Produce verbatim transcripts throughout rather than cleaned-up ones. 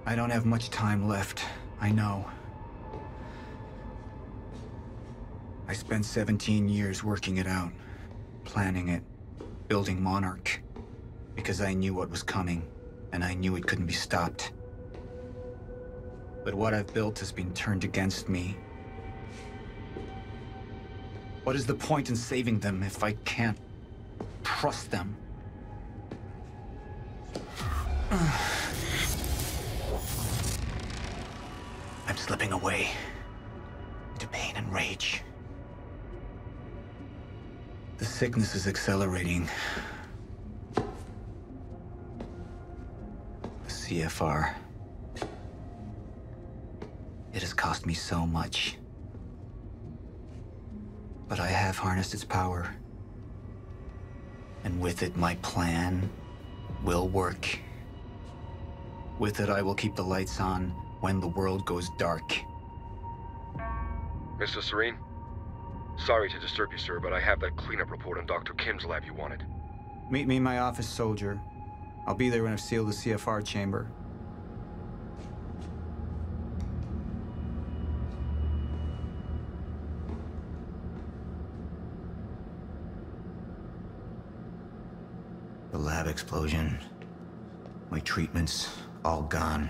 I don't have much time left, I know. I spent seventeen years working it out, planning it, building Monarch, because I knew what was coming, and I knew it couldn't be stopped. But what I've built has been turned against me. What is the point in saving them if I can't trust them? I'm slipping away into pain and rage. The sickness is accelerating. The C F R. It has cost me so much. But I have harnessed its power. And with it, my plan will work. With it, I will keep the lights on when the world goes dark. Mister Serene? Sorry to disturb you, sir, but I have that cleanup report on Doctor Kim's lab you wanted. Meet me in my office, soldier. I'll be there when I've sealed the C F R chamber. The lab explosion. My treatments, all gone.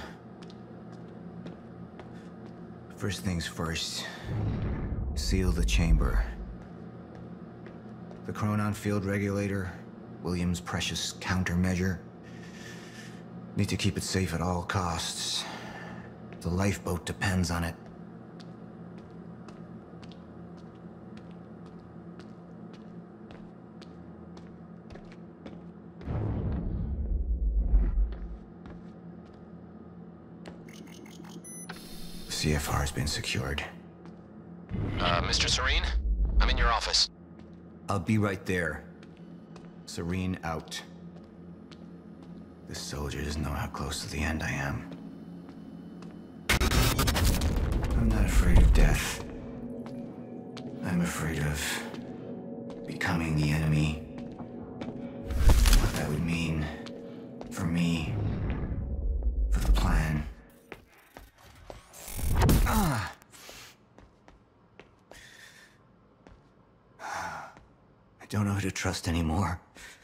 First things first. Seal the chamber. The Chronon field regulator, William's precious countermeasure. Need to keep it safe at all costs. The lifeboat depends on it. The C F R has been secured. Uh, Mister Serene? I'm in your office. I'll be right there. Serene out. This soldier doesn't know how close to the end I am. I'm not afraid of death. I'm afraid of becoming the enemy. What that would mean for me, for the plan. Ah! I don't know who to trust anymore.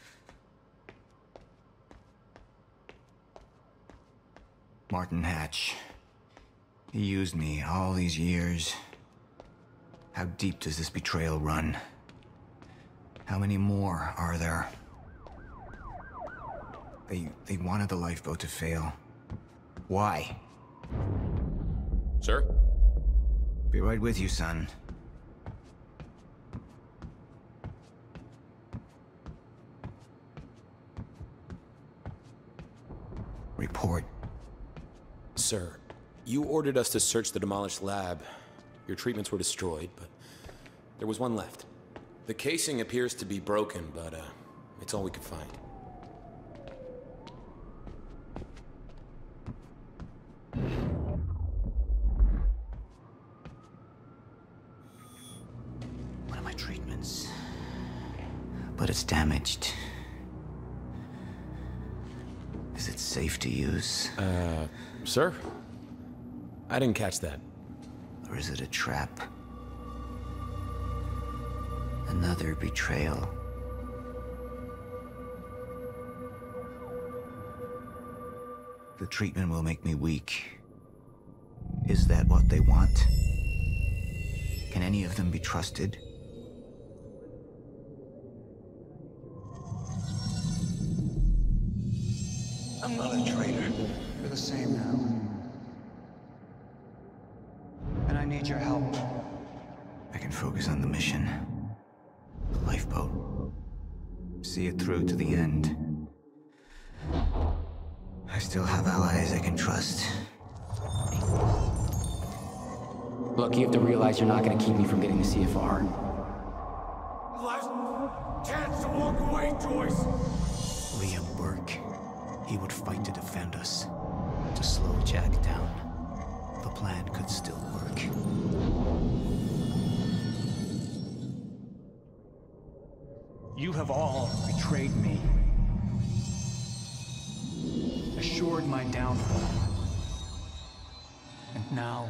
Martin Hatch. He used me all these years. How deep does this betrayal run? How many more are there? They... they wanted the lifeboat to fail. Why? Sir? Be right with you, son. Report. Sir, you ordered us to search the demolished lab. Your treatments were destroyed, but there was one left. The casing appears to be broken, but uh, it's all we could find. One of my treatments. But it's damaged. Is it safe to use? Uh, sir? I didn't catch that. Or is it a trap? Another betrayal. The treatment will make me weak. Is that what they want? Can any of them be trusted? I'm not a traitor. You're the same now. And I need your help. I can focus on the mission. The lifeboat. See it through to the end. I still have allies I can trust. Look, you have to realize you're not gonna keep me from getting the C F R. Last chance to walk away, Joyce! Liam Burke. He would fight to defend us. To slow Jack down. The plan could still work. You have all betrayed me. Assured my downfall. now.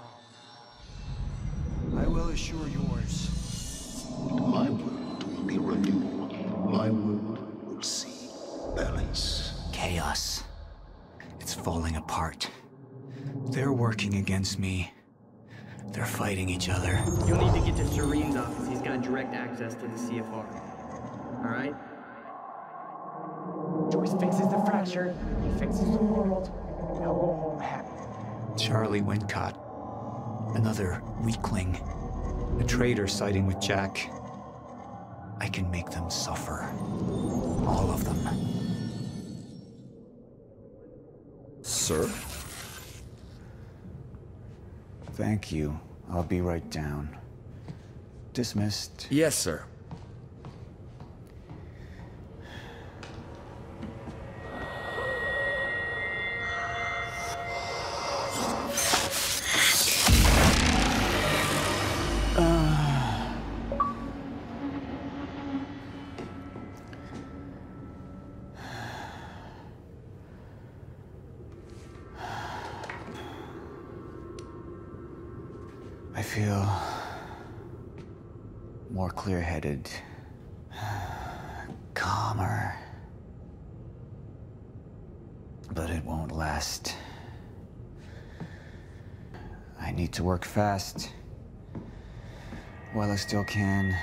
I will assure yours. My world will be renewed. My world will see balance. Chaos. It's falling apart. They're working against me. They're fighting each other. You'll need to get to Serene's office. He's got direct access to the C F R. Alright? Joyce fixes the fracture, he fixes the world. Now go home happy. Charlie Wincott. Another weakling. A traitor siding with Jack. I can make them suffer. All of them. Sir? Thank you. I'll be right down. Dismissed. Yes, sir. I feel more clear-headed, calmer. But it won't last. I need to work fast while I still can.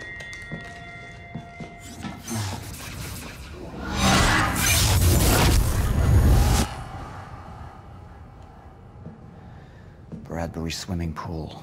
Bradbury swimming pool.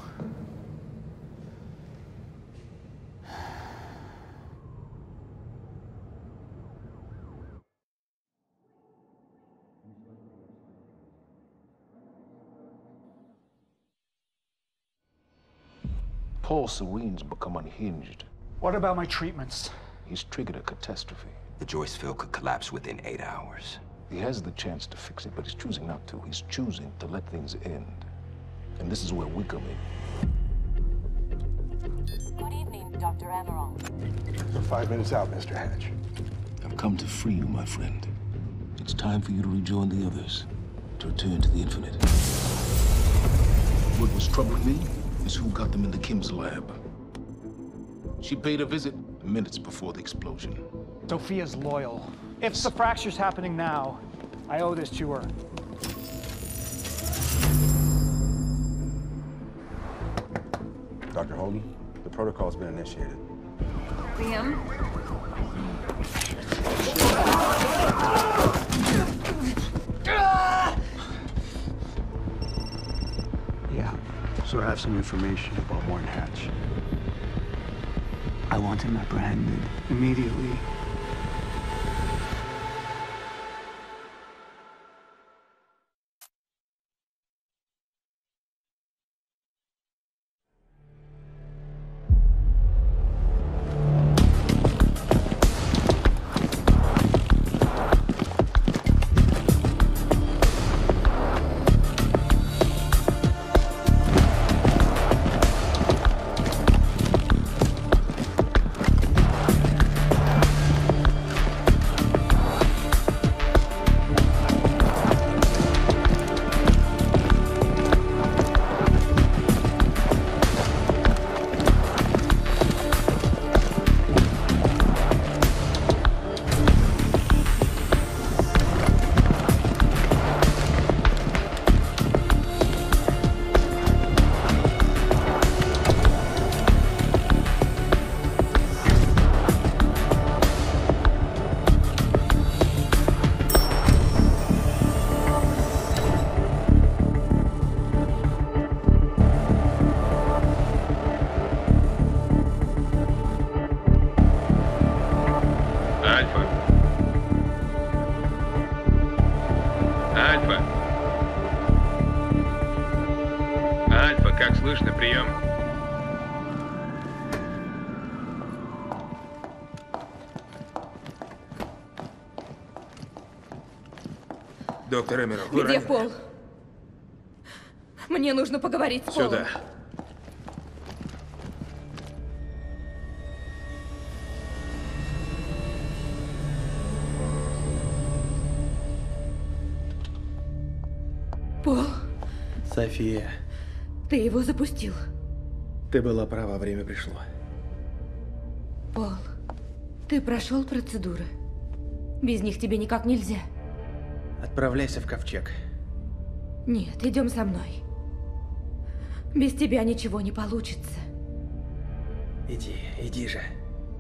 Paul Serene's become unhinged. What about my treatments? He's triggered a catastrophe. The Joyce field could collapse within eight hours. He has the chance to fix it, but he's choosing not to. He's choosing to let things end. And this is where we come in. Good evening, Doctor Amaral. We're five minutes out, Mister Hatch. I've come to free you, my friend. It's time for you to rejoin the others, to return to the infinite. What was troubling me is who got them into Kim's lab. She paid a visit minutes before the explosion. Sophia's loyal. If the fracture's happening now, I owe this to her. Doctor Hogan, the protocol's been initiated. Liam? Yeah, so I have some information about Warren Hatch. I want him apprehended immediately. Доктор Эмерал, вы Где ранены? Пол? Мне нужно поговорить с Полом. Сюда. Пол, София. Ты его запустил. Ты была права, время пришло. Пол, ты прошел процедуры? Без них тебе никак нельзя. Отправляйся в ковчег. Нет, идем со мной. Без тебя ничего не получится. Иди, иди же.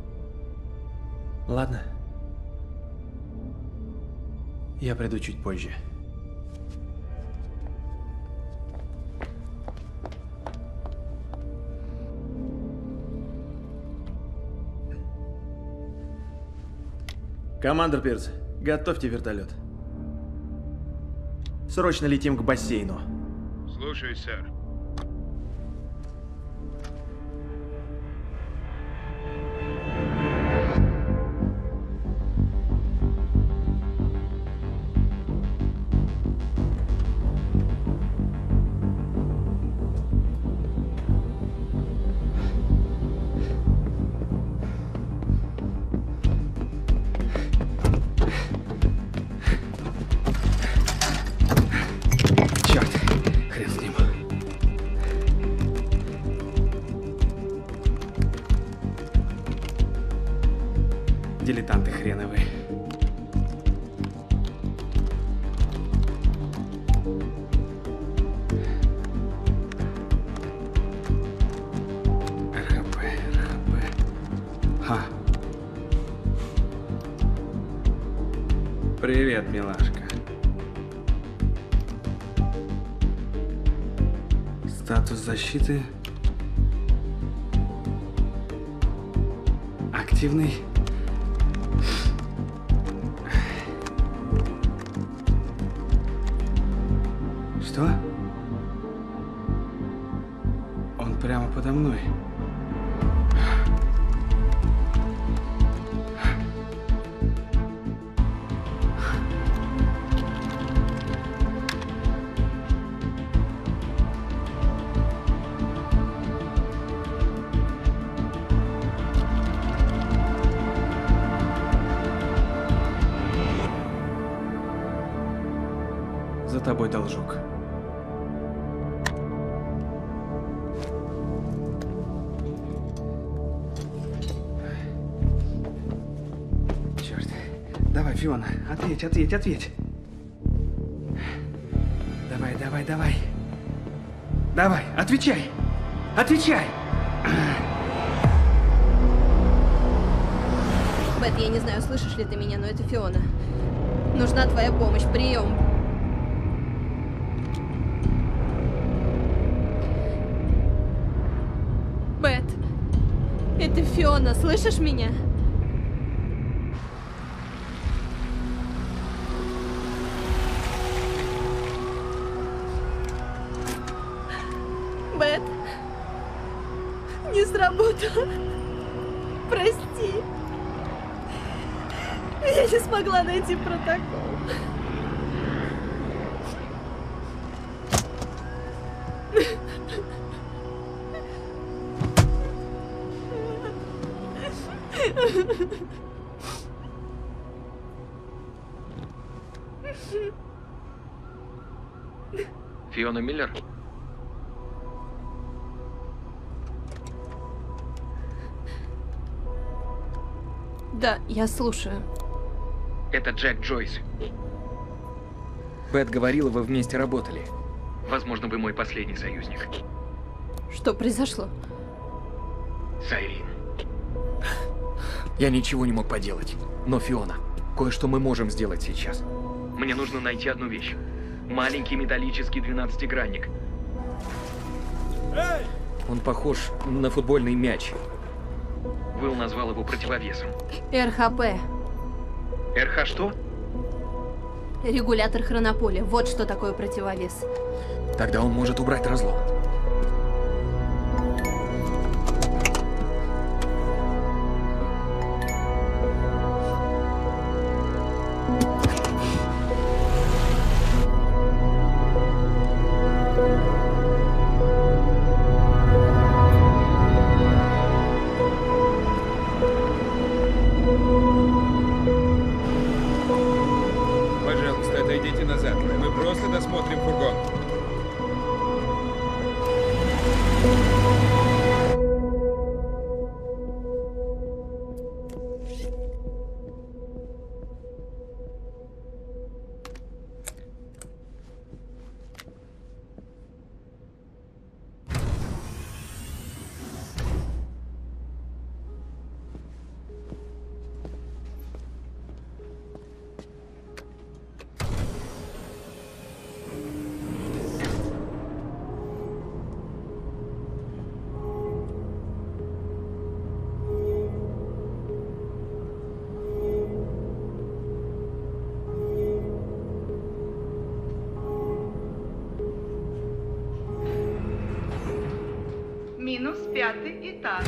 Ладно. Я приду чуть позже. Командор Пирс, готовьте вертолет. Срочно летим к бассейну. Слушаюсь, сэр. Дилетанты хреновые. РХП, РХП. Ха. Привет, милашка. Статус защиты. Активный. Что? Он прямо подо мной. За тобой должок. Черт. Давай, Фиона, ответь, ответь, ответь. Давай, давай, давай. Давай, отвечай. Отвечай. Бет, я не знаю, слышишь ли ты меня, но это Фиона. Нужна твоя помощь. Прием. Бет, это Фиона, слышишь меня? Бет, не сработало. Прости. Я не смогла найти протокол. Фиона Миллер? Да, я слушаю. Это Джек Джойс. Бет говорила, вы вместе работали. Возможно, вы мой последний союзник. Что произошло? Сайрин. Я ничего не мог поделать. Но, Фиона, кое-что мы можем сделать сейчас. Мне нужно найти одну вещь. Маленький металлический двенадцатигранник. Эй! Он похож на футбольный мяч. Уилл назвал его противовесом. РХП. РХ что? Регулятор хронополя. Вот что такое противовес. Тогда он может убрать разлом. Пожалуйста, отойдите назад. Мы просто досмотрим фургон. минус пятый этаж.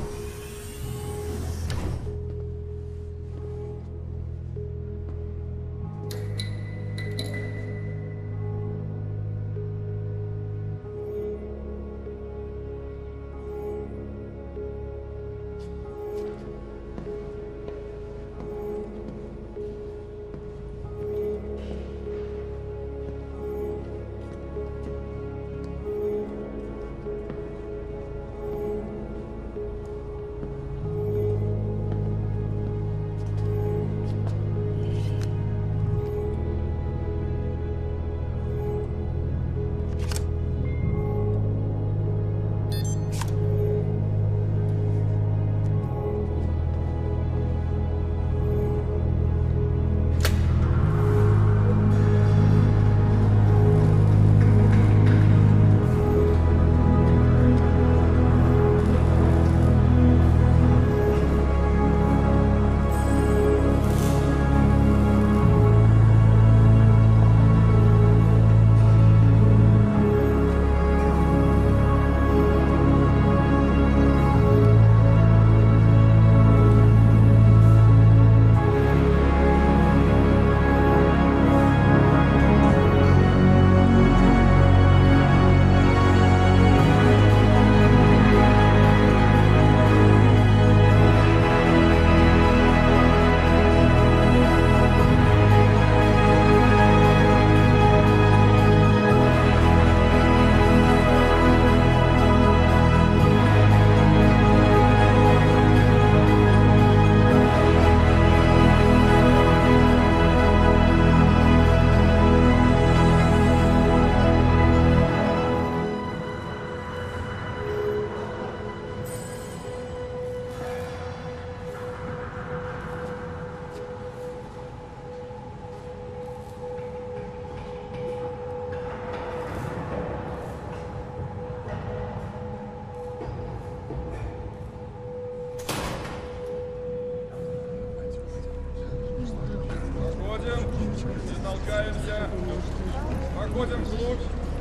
Проходим вглубь.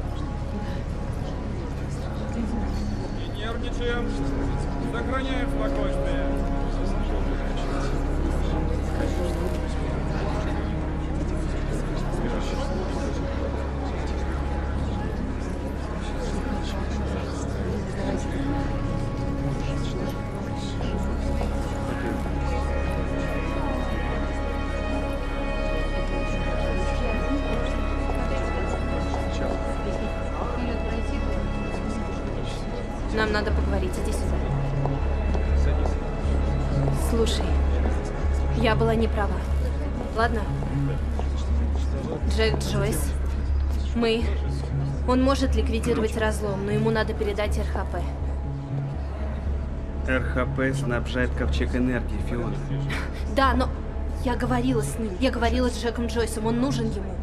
Не нервничаем. Сохраняем спокойствие. Нам надо поговорить. Иди сюда. Слушай, я была не права. Ладно? Джек Джойс. Мы... Он может ликвидировать разлом, но ему надо передать эр ха пэ. эр ха пэ снабжает ковчег энергии, Фиона. Да, но я говорила с ним. Я говорила с Джеком Джойсом. Он нужен ему.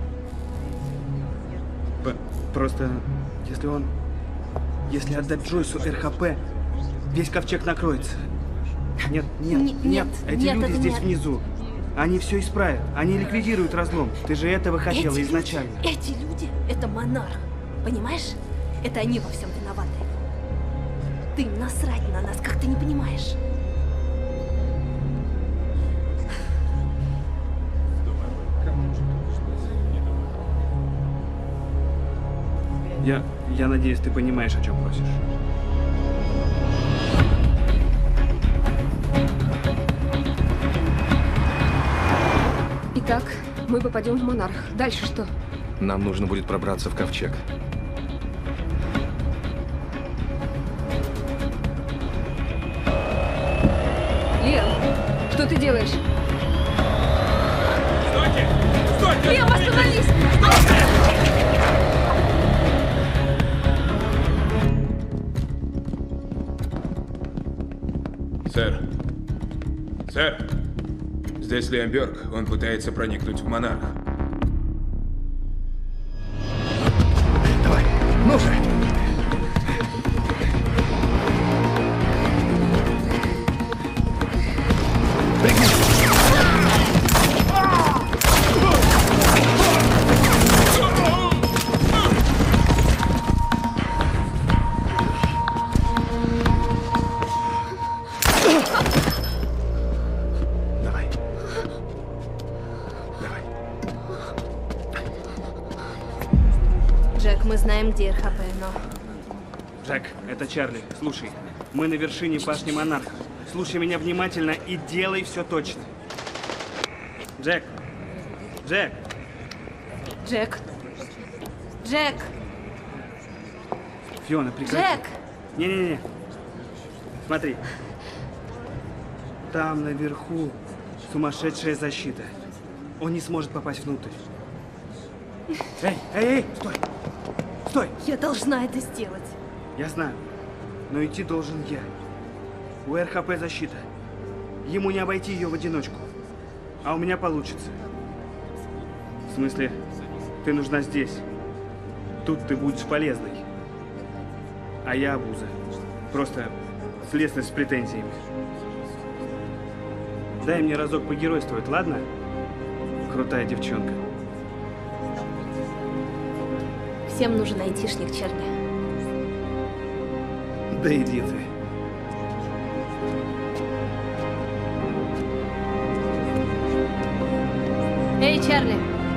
П просто, если он... Если отдать Джойсу эр ха пэ, весь ковчег накроется. Нет, нет, Н нет. нет. Эти нет, люди здесь нет. внизу. Они все исправят. Они ликвидируют разлом. Ты же этого хотела эти изначально. Люди, эти люди — это монарх. Понимаешь? Это они во всем виноваты. Ты насрать на нас, как ты не понимаешь. Я, я надеюсь, ты понимаешь, о чем просишь. Итак, мы попадем в Монарх. Дальше что? Нам нужно будет пробраться в ковчег. Лиам, что ты делаешь? Стойте! Стойте! Лиам, остановись! Сэр. Сэр. Здесь Лиам Бёрк. Он пытается проникнуть в Монарх. Давай, ну же! знаем, где эр ха пэ, но... Джек, это Чарли. Слушай, мы на вершине башни Монарха. Слушай меня внимательно и делай все точно. Джек! Джек! Джек! Джек! Фиона, прекрати. Джек! Не-не-не. Смотри. Там наверху сумасшедшая защита. Он не сможет попасть внутрь. Эй, эй, эй, стой! Стой! Я должна это сделать. Я знаю, но идти должен я. У эр ха пэ защита. Ему не обойти ее в одиночку. А у меня получится. В смысле, ты нужна здесь. Тут ты будешь полезной. А я обуза. Просто слесарь с претензиями. Дай мне разок погеройствовать, ладно? Крутая девчонка. Всем нужен айтишник, Чарли. Да иди ты. Эй, Чарли!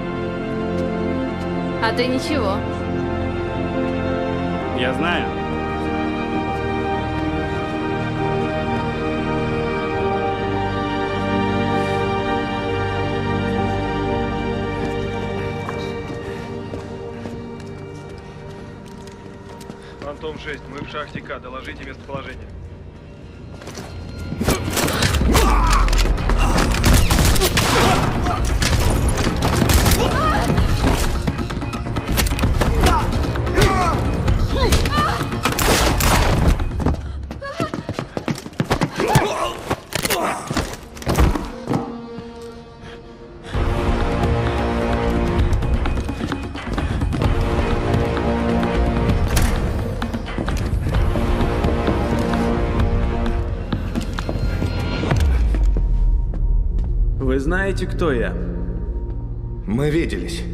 А ты ничего. Я знаю. Фантом шесть, мы в шахте К. Доложите местоположение. Вы знаете, кто я? Мы виделись.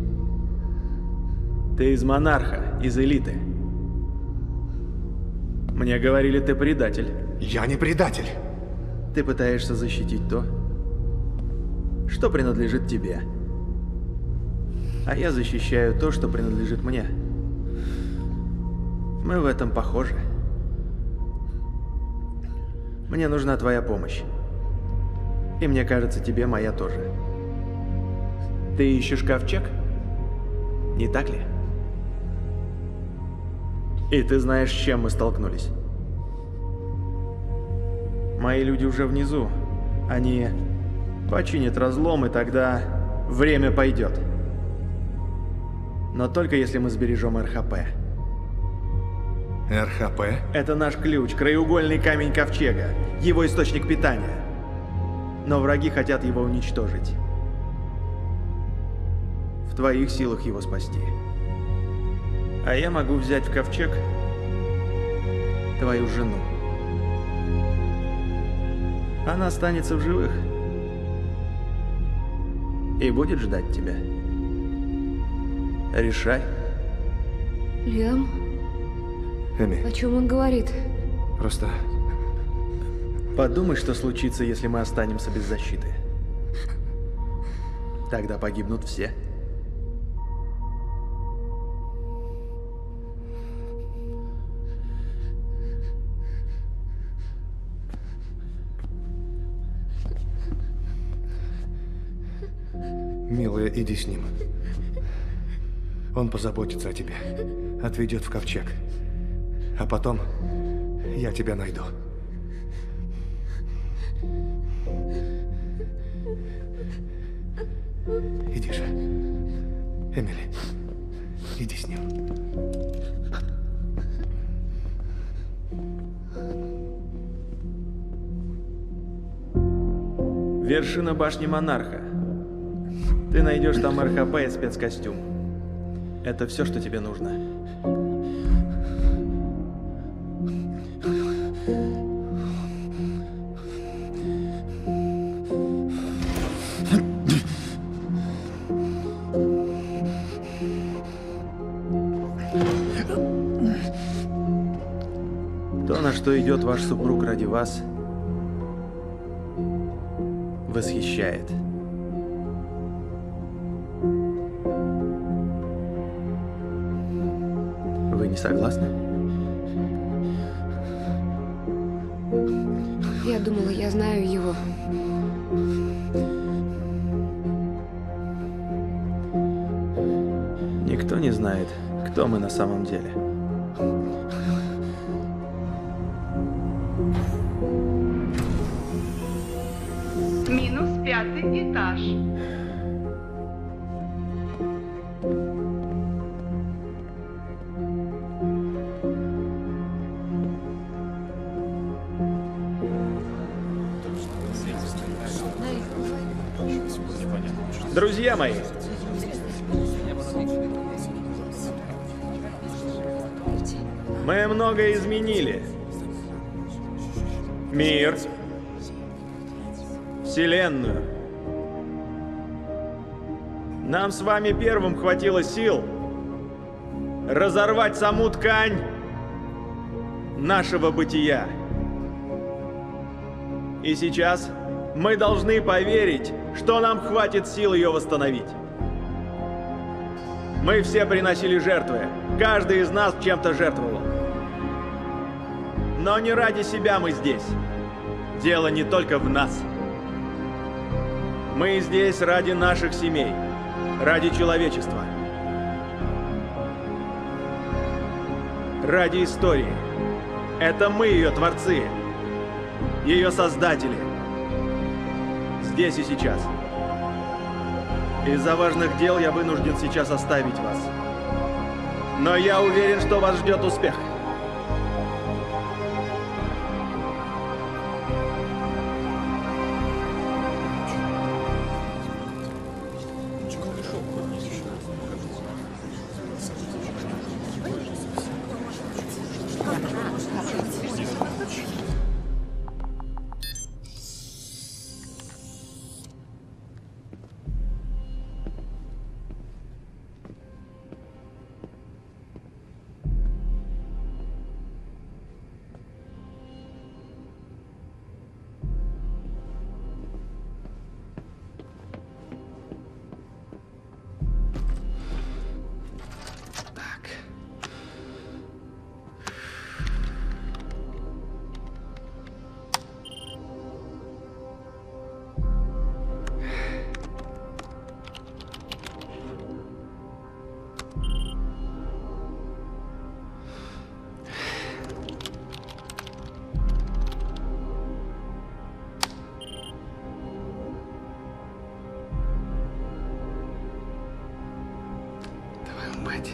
Ты из Монарха, из элиты. Мне говорили, ты предатель. Я не предатель. Ты пытаешься защитить то, что принадлежит тебе. А я защищаю то, что принадлежит мне. Мы в этом похожи. Мне нужна твоя помощь. И мне кажется, тебе моя тоже. Ты ищешь ковчег? Не так ли? И ты знаешь, с чем мы столкнулись. Мои люди уже внизу. Они починят разлом, и тогда время пойдет. Но только если мы сбережем эр ха пэ. эр ха пэ? Это наш ключ, краеугольный камень ковчега, его источник питания. Но враги хотят его уничтожить. В твоих силах его спасти. А я могу взять в ковчег твою жену. Она останется в живых и будет ждать тебя. Решай. Лиам? Эми. О чем он говорит? Просто... Подумай, что случится, если мы останемся без защиты. Тогда погибнут все. Милая, иди с ним. Он позаботится о тебе. Отведет в ковчег. А потом я тебя найду. Иди же. Эмили, иди с ним. Вершина башни Монарха. Ты найдешь там эр ха пэ и спецкостюм. Это все, что тебе нужно. То, на что идет ваш супруг ради вас, восхищает. не согласна? Я думала, я знаю его. Никто не знает, кто мы на самом деле. Минус пятый этаж. Друзья мои, мы многое изменили. Мир, Вселенную. Нам с вами первым хватило сил разорвать саму ткань нашего бытия. И сейчас мы должны поверить, что нам хватит сил ее восстановить. Мы все приносили жертвы. Каждый из нас чем-то жертвовал. Но не ради себя мы здесь. Дело не только в нас. Мы здесь ради наших семей, ради человечества, ради истории. Это мы ее творцы, ее создатели. Здесь и сейчас. Из-за важных дел я вынужден сейчас оставить вас. Но я уверен, что вас ждет успех. Мать.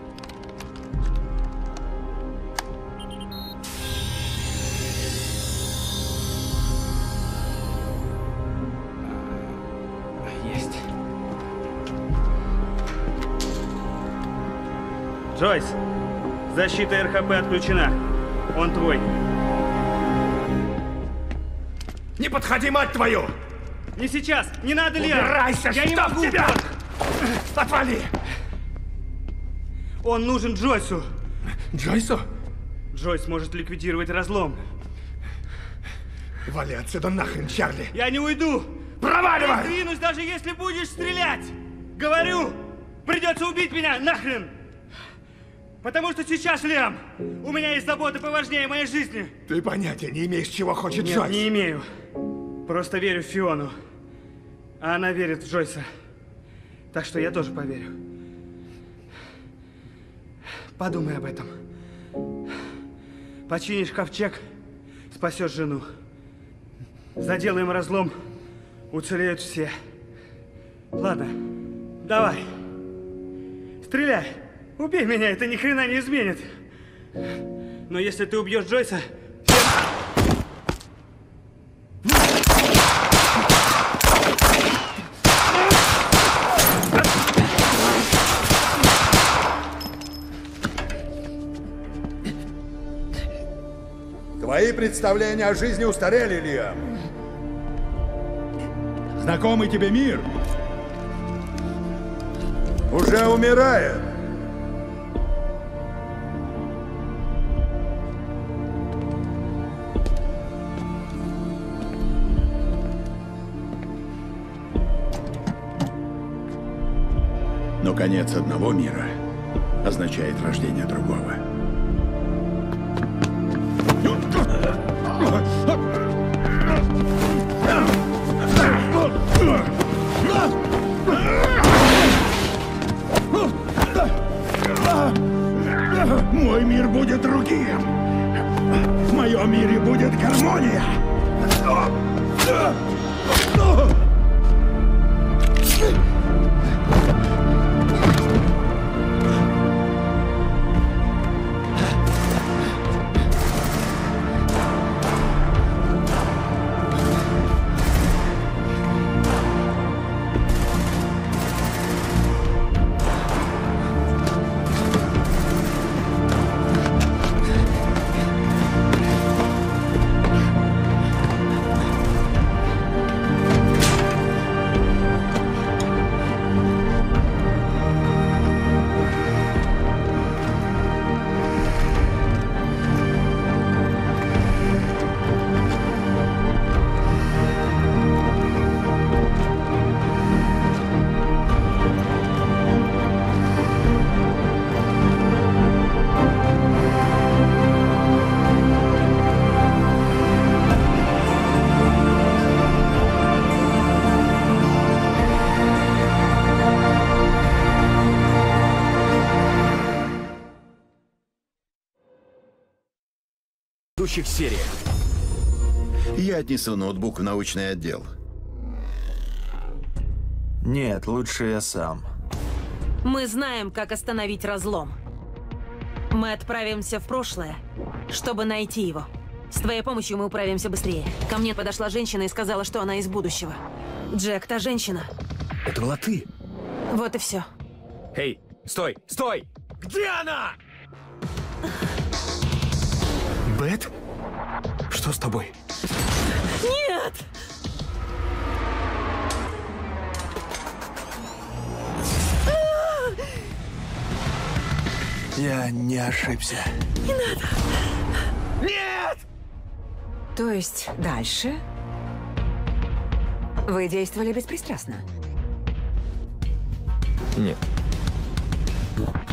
Есть. Джойс, защита эр ха пэ отключена. Он твой. Не подходи, мать твою! Не сейчас! Не надо, Лиам! Убирайся, Я не чтоб могу! тебя! Отвали! Он нужен Джойсу. Джойсу? Джойс может ликвидировать разлом. Вали отсюда нахрен, Чарли! Я не уйду! Проваливай! Я сдвинусь, даже если будешь стрелять! Говорю! Придется убить меня нахрен! Потому что сейчас, Лиам, у меня есть заботы поважнее моей жизни. Ты понятия не имеешь, чего хочет Нет, Джойс. не имею. Просто верю в Фиону. А она верит в Джойса. Так что я тоже поверю. Подумай об этом. Починишь ковчег, спасешь жену. Заделаем разлом, уцелеют все. Ладно, давай. Стреляй. Убей меня, это ни хрена не изменит. Но если ты убьешь Джойса... Твои представления о жизни устарели, Лиам. Знакомый тебе мир уже умирает. Но конец одного мира означает рождение другого. Мой мир будет другим. В моем мире будет гармония. В предыдущих сериях. Я отнесу ноутбук в научный отдел. Нет, лучше я сам. Мы знаем, как остановить разлом. Мы отправимся в прошлое, чтобы найти его. С твоей помощью мы управимся быстрее. Ко мне подошла женщина и сказала, что она из будущего. Джек, та женщина. Это была ты. Вот и все. Эй, стой, стой! Где она? Бет? Что с тобой? Нет! Я не ошибся. Не надо! Нет! То есть дальше вы действовали беспристрастно? Нет.